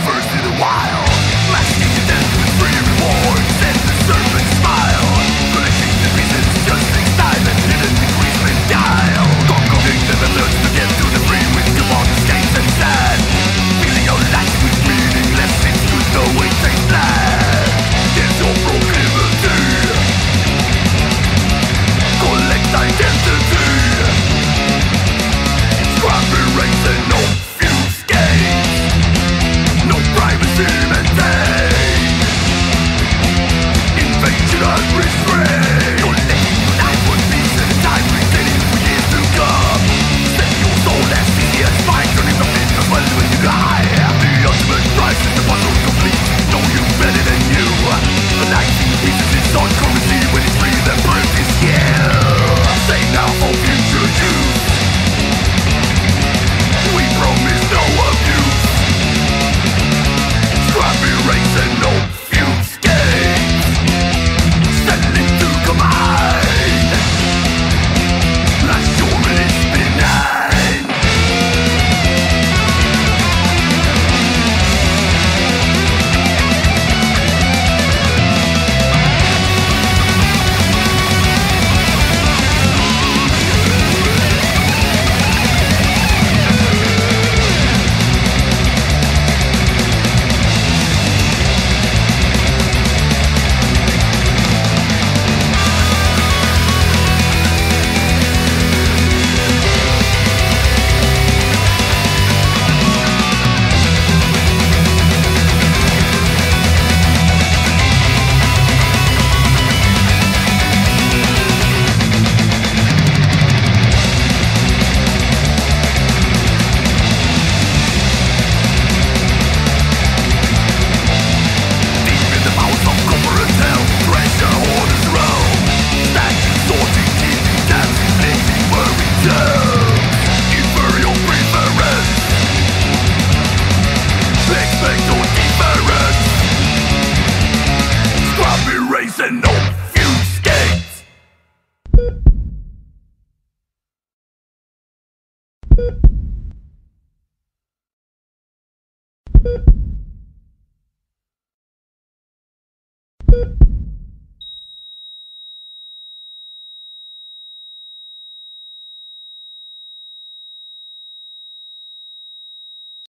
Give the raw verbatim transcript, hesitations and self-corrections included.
first in a while. Masking the death with free rewards and the serpent smile. Collecting the pieces just takes time and hidden degrees with guile. Conquering the methods to get to the free with command escapes and sad. Filling our lives with meaningless, it's good though it tastes bad. There's no proclivity. Collect identity. Scrap, erase and no fuse games. No privacy maintained. Invasion unrestrained. You're letting your life one piece at a time, retaining for years to come. Set your soul as easy as fire, turning the flint as well when you die. The ultimate price is the puzzle complete. Know you better than you. The nineteen pieces is on currency. When it's free, the birth is skill. Save now for future use. We promise no abuse. Scrap, erase and no fuse games. Settling to combine. Last your release benign. And no fuse gates.